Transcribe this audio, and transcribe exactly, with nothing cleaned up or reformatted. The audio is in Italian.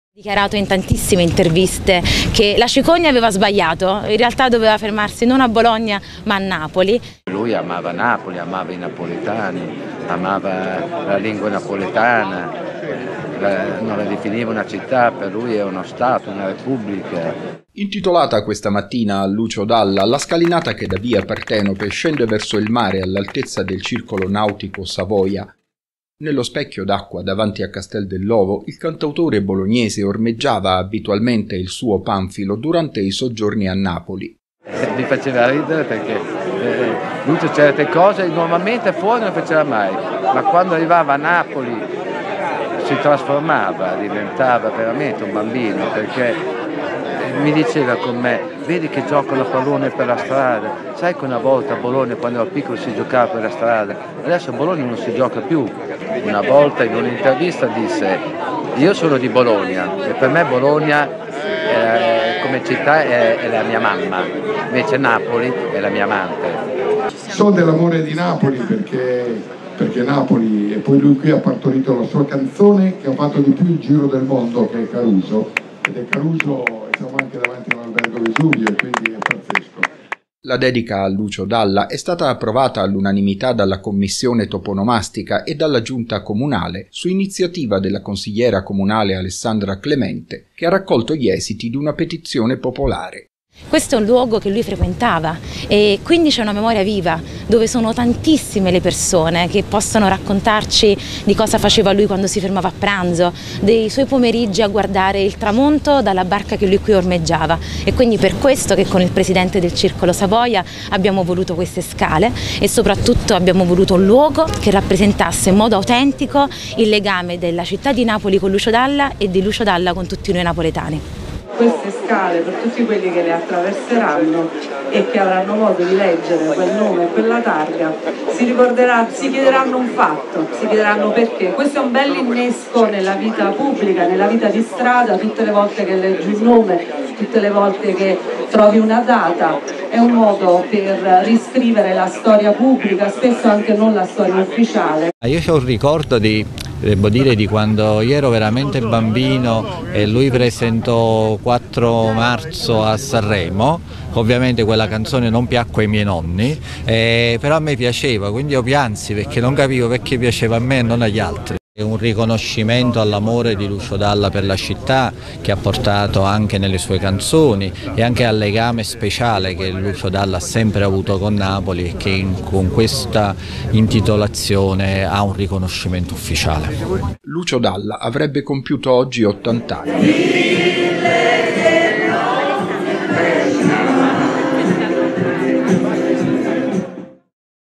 Dichiarato in tantissime interviste che la cicogna aveva sbagliato, in realtà doveva fermarsi non a Bologna ma a Napoli. Lui amava Napoli, amava i napoletani, amava la lingua napoletana, non la definiva una città, per lui è uno Stato, una Repubblica. Intitolata questa mattina a Lucio Dalla, la scalinata che da via Partenope scende verso il mare all'altezza del circolo nautico Savoia. Nello specchio d'acqua davanti a Castel dell'Ovo, il cantautore bolognese ormeggiava abitualmente il suo Panfilo durante i soggiorni a Napoli. Mi faceva ridere perché eh, Lucio certe cose normalmente fuori non faceva mai, ma quando arrivava a Napoli si trasformava, diventava veramente un bambino, perché mi diceva con me, vedi che giocano a pallone per la strada, sai che una volta a Bologna quando ero piccolo si giocava per la strada, adesso a Bologna non si gioca più. Una volta in un'intervista disse, io sono di Bologna e per me Bologna eh, come città è, è la mia mamma, invece Napoli è la mia amante. So dell'amore di Napoli perché, perché Napoli, e poi lui qui ha partorito la sua canzone che ha fatto di più il giro del mondo, che è Caruso, ed è Caruso, siamo anche davanti a un albergo Vesuvio e quindi è pazzesco. La dedica a Lucio Dalla è stata approvata all'unanimità dalla Commissione Toponomastica e dalla Giunta Comunale su iniziativa della consigliera comunale Alessandra Clemente, che ha raccolto gli esiti di una petizione popolare. Questo è un luogo che lui frequentava e quindi c'è una memoria viva dove sono tantissime le persone che possono raccontarci di cosa faceva lui quando si fermava a pranzo, dei suoi pomeriggi a guardare il tramonto dalla barca che lui qui ormeggiava, e quindi per questo che con il presidente del Circolo Savoia abbiamo voluto queste scale e soprattutto abbiamo voluto un luogo che rappresentasse in modo autentico il legame della città di Napoli con Lucio Dalla e di Lucio Dalla con tutti noi napoletani. Queste scale per tutti quelli che le attraverseranno e che avranno modo di leggere quel nome e quella targa si ricorderanno, si chiederanno un fatto, si chiederanno perché. Questo è un bel innesco nella vita pubblica, nella vita di strada, tutte le volte che leggi un nome, tutte le volte che trovi una data, è un modo per riscrivere la storia pubblica, spesso anche non la storia ufficiale. Io ho un ricordo di Devo dire di quando io ero veramente bambino e lui presentò quattro marzo a Sanremo, ovviamente quella canzone non piacque ai miei nonni, eh, però a me piaceva, quindi io piansi perché non capivo perché piaceva a me e non agli altri. È un riconoscimento all'amore di Lucio Dalla per la città che ha portato anche nelle sue canzoni e anche al legame speciale che Lucio Dalla ha sempre avuto con Napoli e che in, con questa intitolazione ha un riconoscimento ufficiale. Lucio Dalla avrebbe compiuto oggi ottanta anni.